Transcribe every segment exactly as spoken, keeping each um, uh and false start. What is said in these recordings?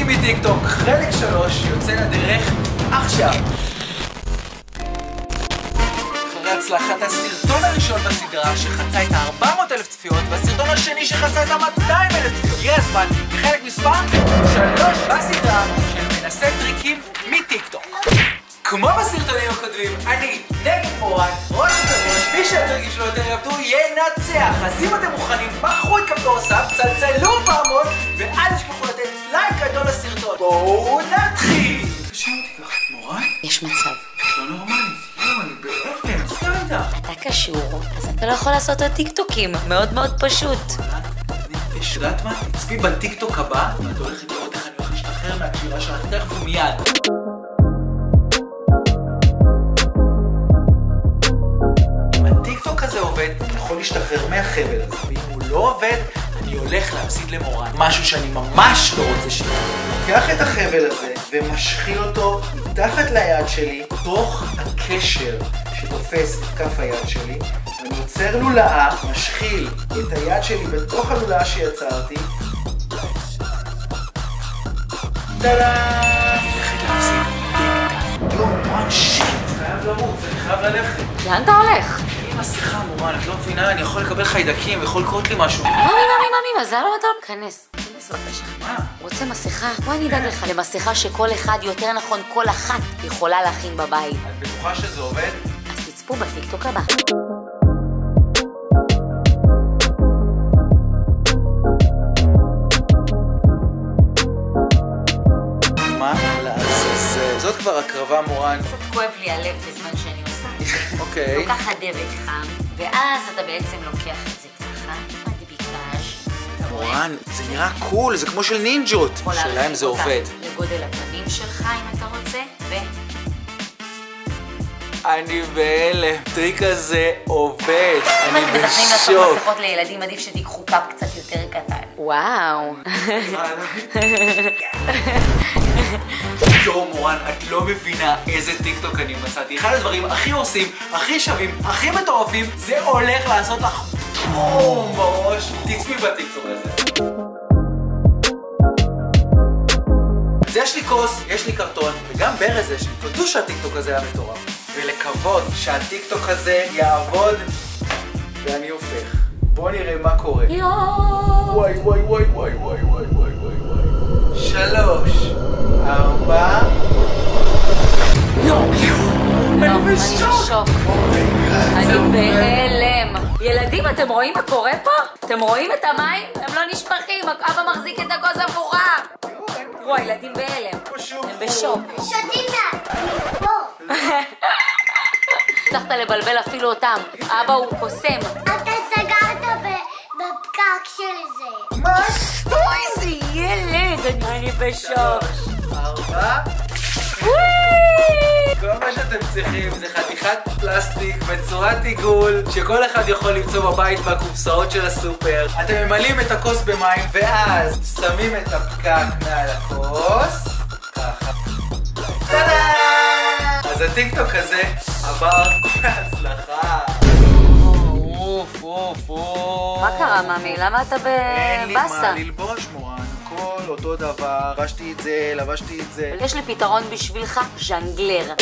טריקים מטיקטוק, חלק שלוש יוצא לדרך עכשיו. אחרי הצלחת הסרטון הראשון בסדרה שחצה את ה-ארבע מאות אלף צפיות והסרטון השני שחצה את ה-מאתיים אלף צפיות, הגיע הזמן לחלק מספר שלוש בסדרה של מנסה טריקים מטיקטוק. כמו בסרטונים הקודמים, אני נגד מורן, ראש הראש, מי שהטריקים שלו יותר יעבדו ינצח. אז אם אתם מוכנים, מחרו את כפתור הסאב, צלצלו פעמון ואל תשכחו לתת לייק גדול לסרטון. בואו נתחיל. קשה אותי ככה, מורן? יש מצב. לא נורמלי, לא, אני בעצם, מסכים איתך. אתה קשור, אז אתה לא יכול לעשות את טיקטוקים, מאוד מאוד פשוט. יש, יודעת מה? תצפי בטיקטוק הבא, ואת הולכת לראות איך אני הולך להשתחרר מהקשירה שלך תכף ומיד. אם הטיקטוק הזה עובד, אני יכול להשתחרר מהחבל הזה, ואם הוא לא עובד, אני הולך להפסיד למורן. משהו שאני ממש לא רוצה שיהיה. לוקח את החבל הזה ומשחיל אותו מתחת ליד שלי, תוך הקשר שתופס את כף היד שלי, ואני יוצר לולאה, משחיל את היד שלי בתוך הלולאה שיצרתי. טאדה! הולכת להפסיד דקה. יום, מורן, שיט! חייב לרוץ, אני חייב ללכת. לאן אתה הולך? עם מסכה, מורן, את לא מבינה, אני יכול לקבל חיידקים, יכול לקרות לי משהו. מאמי, מאמי, מאמי, מזל לא אתה... כנס, כנס בבקשה. מה? רוצה מסכה? בוא אני אדאג לך למסכה שכל אחד, יותר נכון כל אחת, יכולה להכין בבית. את בטוחה שזה עובד? אז תצפו בטיקטוק הבא. מה לעזאזל? זאת כבר הקרבה, מורן. קצת כואב לי הלב בזמן שאני עושה. אוקיי. לוקחת דבק חם, ואז אתה בעצם לוקח את זה ככה, מדביקאז'. מורן, זה נראה קול, זה כמו של נינג'ות. שלהם זה עובד. לגודל הפנים שלך אם אתה רוצה, ו... אני בהלם, טריק הזה עובד. אם אני אתם מתכננים לעשות בשוק. מסכות לילדים, עדיף שתיקחו קאפ קצת יותר קטן. וואו. יואו מורן, את לא מבינה איזה טיקטוק אני מצאתי. אחד הדברים הכי עושים, הכי שווים, הכי מטורפים, זה הולך לעשות לך בום בראש. תצפי בטיקטוק הזה. אז יש לי כוס, יש לי קרטון, וגם ברז יש לי. תודו שהטיקטוק הזה היה מטורף. ולקוות שהטיקטוק הזה יעבוד, ואני הופך. בואו נראה מה קורה. וואי וואי וואי וואי וואי וואי וואי וואי וואי. שלוש, ארבע. יואו, אני בשוק. אני בהלם. ילדים, אתם רואים מה קורה פה? אתם רואים את המים? הם לא נשפכים, אבא מחזיק את הכוס הפוכה. וואי, ילדים בהלם. הם בשוק. שותים לה, פה. הצלחת לבלבל אפילו אותם. אבא הוא קוסם. אתה סגרת בפקק של זה. מה? אוי, איזה ילד, אני בשוק. ארבע. כל מה שאתם צריכים זה חתיכת פלסטיק בצורת עיגול שכל אחד יכול למצוא בבית בקופסאות של הסופר. אתם ממלאים את הכוס במים ואז שמים את הפקק מעל הכוס ככה. טאדה! אז הטיקטוק הזה עבר בהצלחה. אוף אוף אוף. מה קרה, מאמי? למה אתה אין לי מה בבאסה? ללבוש, מורן. הכל אותו דבר, לבשתי את זה, לבשתי את זה. יש לי פתרון בשבילך, ז'נגלר.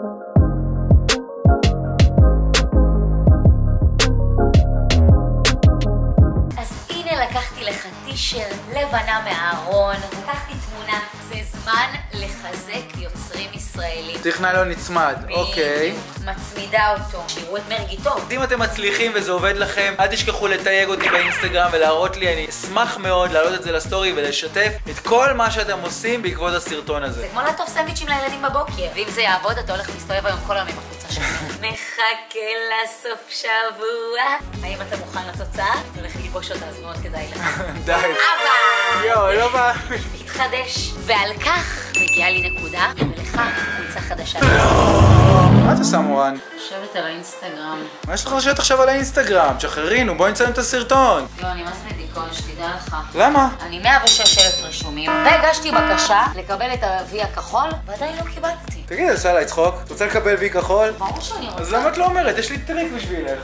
אז הנה לקחתי לך טישרט לבנה מהארון, לקחתי תמונה, זה זמן לחזק יוצרים ישראלים. צריך ניילון נצמד, אוקיי. מצמידה אותו, שיראו את מרגי טוב. אם אתם מצליחים וזה עובד לכם, אל תשכחו לתייג אותי באינסטגרם ולהראות לי, אני אשמח מאוד להעלות את זה לסטורי ולשתף את כל מה שאתם עושים בעקבות הסרטון הזה. זה כמו לעטוף סנדוויצ'ים לילדים בבוקר. ואם זה יעבוד, אתה הולך להסתובב היום כל היום עם החוצה שלך. מחכה לסוף שבוע. האם אתה מוכן לתוצאה? אתה הולך ללבוש אותה, אז מאוד כדאי לך. די. אבל! יואו, לא בא. להתחדש. ועל כך מגיעה לי נקודה, ולך חולצה חדשה. מה אתה עושה, מורן? חושבת על האינסטגרם. מה יש לך לשבת עכשיו על האינסטגרם? תשחררינו, בואי נצלם את הסרטון. לא, אני ממש בדיכאון, שתדע לך. למה? אני מאה ושש אלף רשומים, והגשתי בקשה לקבל את ה-וי הכחול, ועדיין לא קיבלתי. תגידי, עושה עליי צחוק? את רוצה לקבל וי כחול? ברור שאני רוצה. אז למה את לא אומרת? יש לי טריק בשבילך.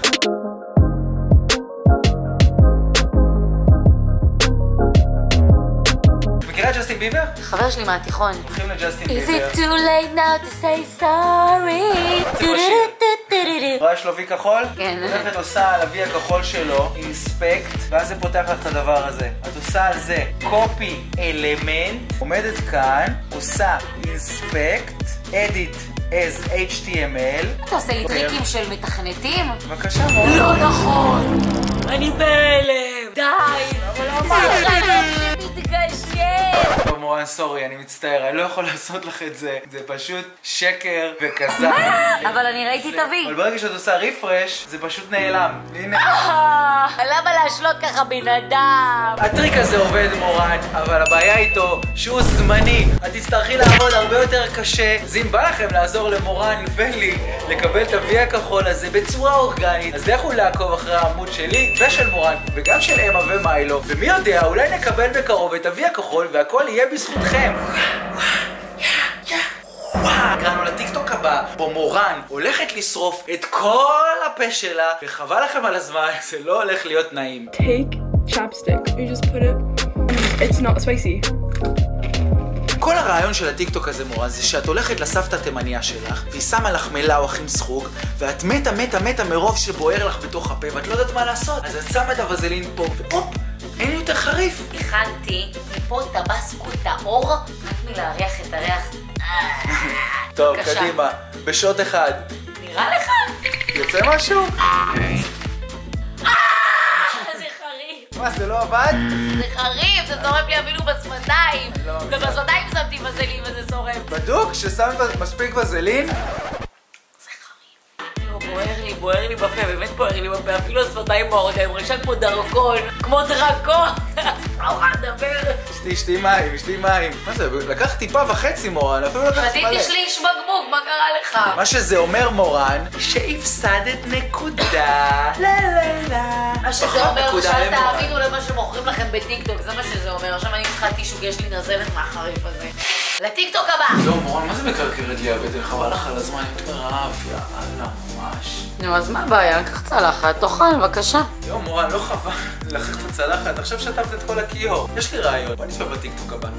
מכירה את ג'סטין ביבר? חבר שלי מהתיכון. הולכים לג'סטין Is ביבר. it too late now to say sorry? רואה יש לו וי כחול? כן. הולכת עושה על הוי הכחול שלו, אינספקט, ואז זה פותח לך את הדבר הזה. את עושה על זה copy element, עומדת כאן, עושה אינספקט, edit as H T M L. אתה עושה לי טריקים של מתכנתים? בבקשה, מורה. לא נכון! אני בהלם! די! אבל לא אמרת מתקשר! טוב מורן, סורי, אני מצטער, אני לא יכול לעשות לך את זה. זה פשוט שקר וכזב. אבל אני ראיתי את הוי. אבל ברגע שאת עושה ריפרש, זה פשוט נעלם. הנה. למה להשלות ככה בן אדם? הטריק הזה עובד מורן, אבל הבעיה איתו שהוא זמני. את תצטרכי לעבוד הרבה יותר קשה. אז אם בא לכם לעזור למורן ולי לקבל את הוי הכחול הזה בצורה אורגנית, אז לכו לעקוב אחרי העמוד שלי ושל מורן וגם של אמה ומיילו, ומי יודע, אולי נקבל בקרוב את הוי הכחול והכל יהיה בזכותכם. הגענו לטיקטוק הבא, בו מורן הולכת לשרוף את כל הפה שלה, וחבל לכם על הזמן, זה לא הולך להיות נעים. Take chapstick, you just put it, it's not spicy. כל הרעיון של הטיקטוק הזה מורן זה שאת הולכת לסבתא תימניה שלך והיא שמה לך מלאו עם סחוג ואת מתה מתה מתה מרוב שבוער לך בתוך הפה ואת לא יודעת מה לעשות, אז את שמה את הווזלין פה והופ, אין יותר חריף. הכנתי מפה טבסקו טהור רק מלהריח את הריח. טוב, בבקשה. קדימה, בשעות אחד. נראה לך? יוצא משהו? זה חריף. מה, זה לא עבד? זה חריף, זה שורף לי אפילו בשפתיים. לא, ובשפתיים שמתי וזלין וזה שורף. בדוק ששמת מספיק וזלין? לא, בוער לי, בוער לי בפה, באמת בוער לי בפה, אפילו השפתיים בוערות, אני מרגישה כמו דרקון, כמו דרקון. לא יכולה לדבר. שתי, שתי מים, שתי מים. מה זה, לקח טיפה וחצי מורן, אפילו לקח מלא. שתיתי שליש בקבוק, מה קרה לך? מה שזה אומר מורן, שהפסדת נקודה. לה לה לה. מה שזה אומר זה שאל תאמינו למה שמוכרים לכם בטיקטוק, זה מה שזה אומר. עכשיו אני צריכה טישוק, יש לי נזלת מהחריף הזה. לטיקטוק הבא! לא, מורן, מה זה מקרקרת לי הבטן? חבל לך על הזמן, יותר רעב, יאללה, ממש. נו, אז מה הבעיה? לקח צלחת, תאכל, בבקשה. לא, מורן, לא חבל לקחת את הצלחת, עכשיו שטפת את כל הכיור. יש לי רעיון, בוא נצפה בטיקטוק הבא.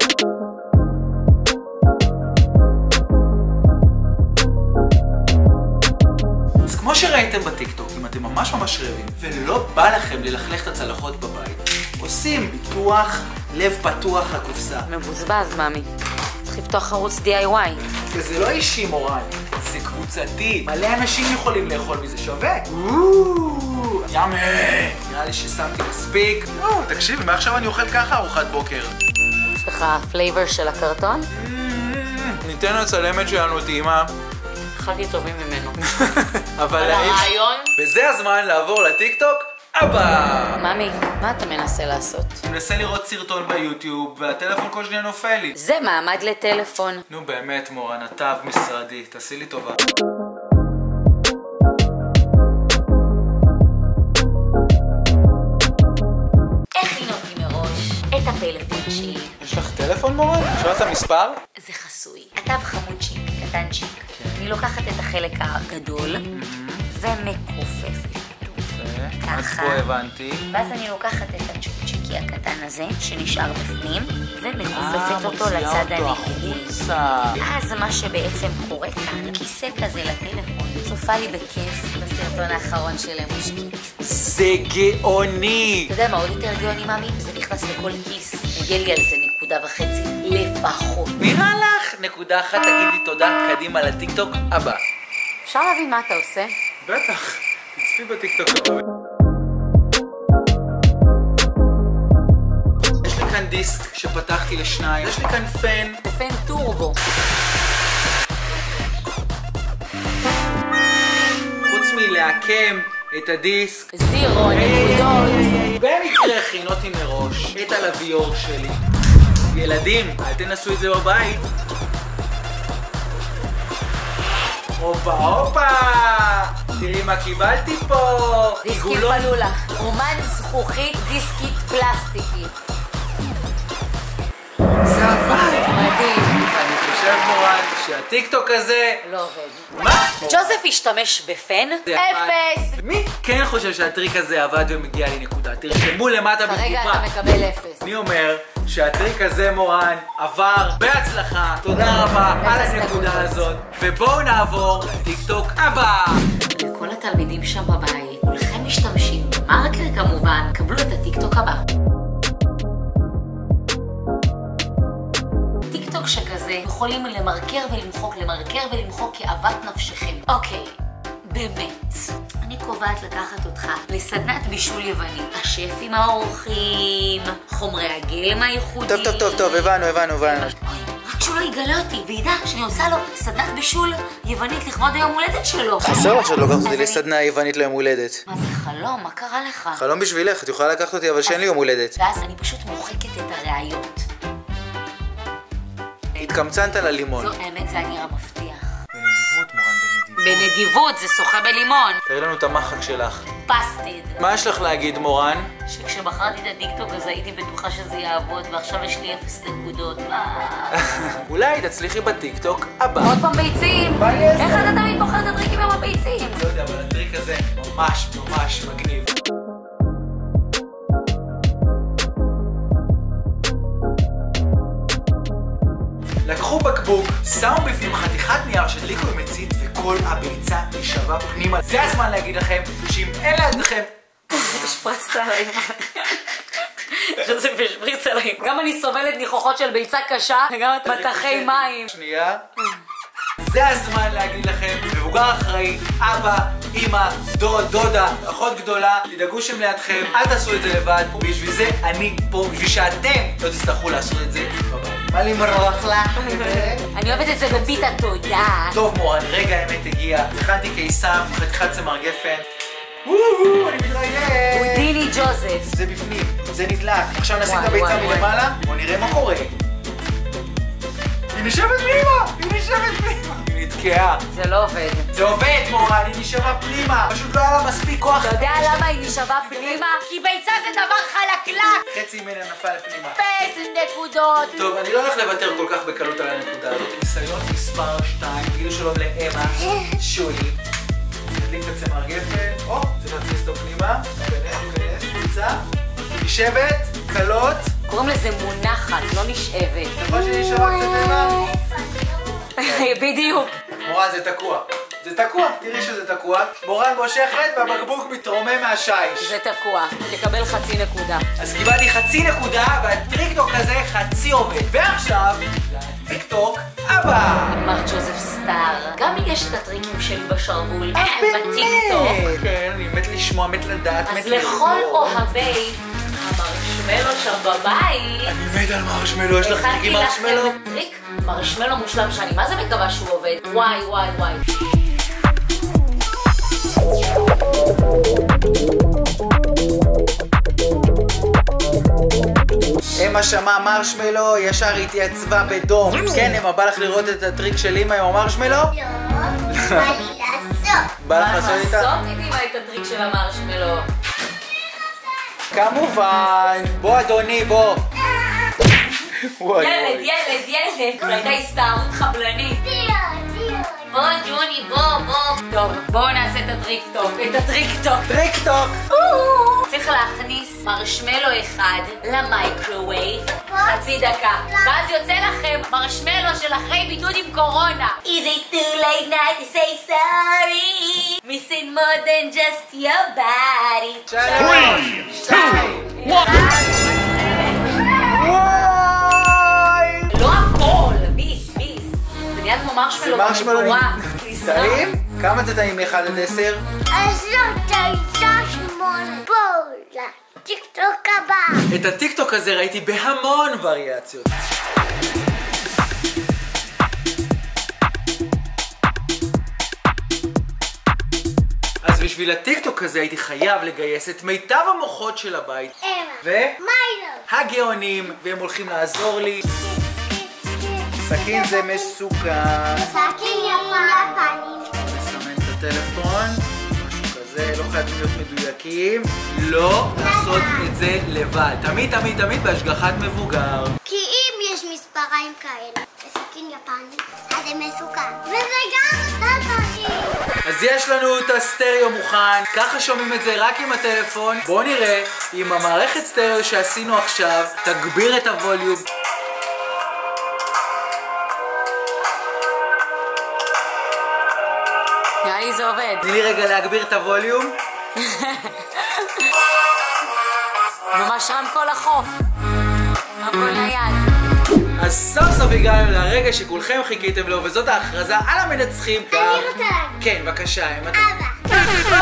אז כמו שראיתם בטיקטוק, אם אתם ממש ממש רעבים ולא בא לכם ללכלך את הצלחות בבית, עושים פיתוח לב פתוח לקופסה. מבוזבז, מאמי. צריך לפתוח ערוץ די איי וואי. וזה לא אישי מורן, זה קבוצתי. מלא אנשים יכולים לאכול מזה, שווה. יאמי. נראה לי ששמתי מספיק. לא, תקשיבי, מעכשיו אני אוכל ככה ארוחת בוקר. יש לך פלייבר של הקרטון? ניתן לצלמת שלנו טעימה. אכלתי טובים ממנו. אבל הרעיון? וזה הזמן לעבור לטיקטוק הבא. מאמי, מה אתה מנסה לעשות? אני מנסה לראות סרטון ביוטיוב והטלפון כל שניה נופל לי. זה מעמד לטלפון. נו באמת מורן, אתה משרדי, תעשי לי טובה. הכינותי מראש את הפלאפון שלי. יש לך טלפון מורן? אפשר את המספר? זה חסוי. התו חמודשיק, קטנצ'יק. אני לוקחת את החלק הגדול ומכופפת. אז פה הבנתי. ואז אני לוקחת את הצ'ופצ'יקי הקטן הזה שנשאר בפנים ומכופפת אותו לצד הנגדי. אז מה שבעצם קורה כאן, כיסא כזה לטלפון, צופה לי בכיף בסרטון האחרון של אמושקית. זה גאוני! אתה יודע מה עוד יותר גאוני מאמי? זה נכנס לכל כיס. מגיע לי על זה נקודה וחצי לפחות. נראה לך? נקודה אחת, תגידי תודה, קדימה לטיקטוק הבא. אפשר להבין מה אתה עושה? בטח, תצפי בטיקטוק הבא. יש לי כאן דיסק שפתחתי לשניים, יש לי כאן פן. פן טורבו. חוץ מלהקם את הדיסק, זירו, נקודות. במקרה הכינותי מראש את הלוויור שלי. ילדים, אל תנסו את זה בבית. הופה הופה! תראי מה קיבלתי פה! דיסקית פלולה. אומן זכוכית דיסקית פלסטיקית. זה עבד! מדהים. אני חושב מורן שהטיקטוק הזה... לא עובד. מה? ג'וזף השתמש בפן? זה עבד. אפס! מי כן חושב שהטריק הזה עבד ומגיע לי נקודה? תרשמו למטה כרגע בתגובה. אתה מקבל אפס. אני אומר שהטריק הזה מורן עבר בהצלחה. תודה רבה על הנקודה הזאת. ובואו נעבור לטיקטוק הבא. לכל התלמידים שם בבית, כולכם משתמשים במרקר כמובן, קבלו את הטיקטוק הבא. טיקטוק שכזה יכולים למרקר ולמחוק, למרקר ולמחוק כאוות נפשכם. אוקיי, באמת. אני קובעת לקחת אותך לסדנת בישול יווני. השף עם האורחים, חומרי הגלם הייחודי. טוב, טוב, טוב, טוב, הבנו, הבנו, הבנו. אוי, רק שהוא לא יגלה אותי, וידע שאני עושה לו סדנת בישול יוונית לכבוד היום הולדת שלו. חסר לך שלא לקחת אותי לסדנה יוונית ליום הולדת. מה זה חלום? מה קרה לך? חלום בשבילך, את יכולה לקחת אותי, אבל שאין לי יום הולדת. ואז אני פשוט מוחקת את הראיות. התקמצנת על הלימון. זו האמת, זה היה נראה מבטיח. בנדיבות, מורן, בנדיבות. בנדיבות, זה שוחה בלימון. תראי לנו את המחק שלך. פסטד. מה יש לך להגיד, מורן? שכשבחרתי את הטיקטוק הזה הייתי בטוחה שזה יעבוד, ועכשיו יש לי אפס נקודות. אולי תצליחי בטיקטוק הבא. עוד פעם ביצים. מה אני אעשה? איך אתה תמיד בוחר את הטריקים עם הביצים? לא יודע, אבל הטריק הזה ממש ממש מגניב. לקחו בקבוק, שמו בפנים חתיכת נייר שהדליקו במצית וכל הביצה נשאבה פנימה. זה הזמן להגיד לכם שאם אין לידכם... השפרצת עליי. שזה בשפריץ עליי. גם אני סובלת ניחוחות של ביצה קשה וגם את מטחי מים. שנייה. זה הזמן להגיד לכם, מבוגר אחראי, אבא, אמא, דוד, דודה, אחות גדולה, תדאגו שהם לידכם, אל תעשו את זה לבד, בשביל זה אני פה, בשביל שאתם לא תצטרכו לעשות את זה בבית. מה לי מרוח לך? אני אוהבת את זה בפיתה, תודה. טוב מורן, רגע האמת הגיע, הכנתי קיסם, חתיכת צמר גפן. וואו, אני מתרגש. הודיני ג'וזף. זה בפנים, זה נדלק. עכשיו נשים את וואי, הביצה וואי, מלמעלה, בוא נראה מה קורה. היא נשאבת פנימה! היא נשאבת פנימה! היא נתקעה. זה לא עובד. זה עובד מורן, היא נשאבה פנימה. פשוט לא היה לה מספיק כוח. אתה יודע למה היא נשאבה פנימה? כי ביצה זה דבר חלקלק. חצי ממנה נפל פנימה. באיזה נקודות. טוב, אני לא הולך לוותר כל כך בקלות על הנקודה הזאת. ניסיון מספר שתיים, גיל שלום לאמה, שולי. נדליק את הצמר גפן. או, צריך להכניס אותו פנימה. כנס, כנס, ביצה. נשאבת, קלות. קוראים לזה מונחת, לא נשאבת. נכון שנשאבה קצת אימה? בדיוק. מורן, זה תקוע. זה תקוע, תראי שזה תקוע. מורן מושכת והבקבוק מתרומם מהשיש. זה תקוע. תקבל חצי נקודה. אז קיבלתי חצי נקודה, והטיקטוק הזה חצי עובד. ועכשיו, לטיקטוק הבא. מר ג'וזף סטאר. גם לי יש את הטריקים שלי בשרוול. בטיקטוק. כן, אני מת לשמוע, מת לדעת, מת אז לראות. לכל אוהבי המרשמלו שם בבית. אני מת על מרשמלו, יש לך טריק עם מרשמלו? הכנתי לכם טריק מרשמלו מושלם שאני מה זה מקווה שהוא עובד. וואי וואי וואי. אמא שמעה מרשמלו, ישר התייצבה בדום. כן, אמא, בא לך לראות את הטריק של אמא עם המרשמלו? לא, בא לי לעשות. בא לך לעשות איתה? לעשות עם אמא את הטריק של המרשמלו. כמובן. בוא אדוני, בוא. וואי, ילד, וואי. ילד, ילד. זו הייתה הסתערות חבלנית. דיון, דיון. בוא ג'וני, בוא, בוא. טוב, בואו נעשה את הטריק טוק. את הטריק טוק. טריק טוק. צריך להכניס מרשמלו אחד למייקרווייב חצי דקה ואז יוצא לכם מרשמלו של אחרי בידוד עם קורונה. Is it too late now to say sorry? Missing more than just your body. שלום. שתיים. לא הכל, ביס, ביס. זה נהיה כמו מרשמלו במקורה. טעים? כמה זה טעים מ-אחד עד עשר? אז לא תשע שמונה. בואו לטיקטוק הבא. את הטיקטוק הזה ראיתי בהמון וריאציות. אז בשביל הטיקטוק הזה הייתי חייב לגייס את מיטב המוחות של הבית. אמא. ו? מיילו. הגאונים, והם הולכים לעזור לי. סכין זה מסוכן. סכין יפני. נסמן את הטלפון, משהו כזה, לא חייבים להיות מדויקים. לא לעשות את זה לבד. תמיד, תמיד, תמיד בהשגחת מבוגר. כי אם יש מספריים כאלה. בסכין יפני, אז זה מסוכן. וזה גם סטטושים. אז יש לנו את הסטריאו מוכן, ככה שומעים את זה רק עם הטלפון. בואו נראה אם המערכת סטריאו שעשינו עכשיו תגביר את הווליום. נראה לי זה עובד. תני לי רגע להגביר את הווליום. ממש רמקול החוף. רמקול נייד. אז סוף סוף הגענו לרגע שכולכם חיכיתם לו, וזאת ההכרזה על המנצחים. אני רוצה להגיד. כן, בבקשה, אם אתה... אבא.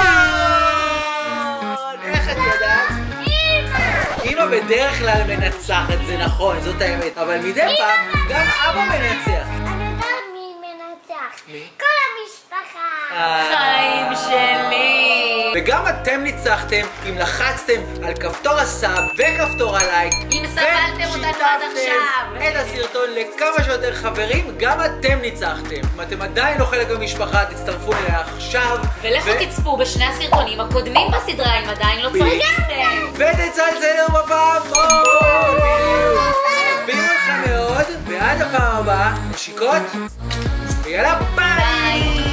איך את יודעת? אמא. אמא בדרך כלל מנצחת, זה נכון, זאת האמת. אבל מדי פעם גם אבא מנצח. אני יודעת מי מנצח. מי? כל המשפחה. חיים שלי. וגם אתם ניצחתם אם לחצתם על כפתור הסאב וכפתור הלייק. אם סבלתם אותנו עד עכשיו. את הסרטון לכמה שיותר חברים, גם אתם ניצחתם. אם אתם עדיין לא חלק מהמשפחה, תצטרפו אליה עכשיו. ולכו תצפו בשני הסרטונים הקודמים בסדרה אם עדיין לא צפיתם. ותצלצלו בפעם עוד. אוהבים אתכם מאוד, ועד הפעם הבאה, נשיקות, ויאללה ביי.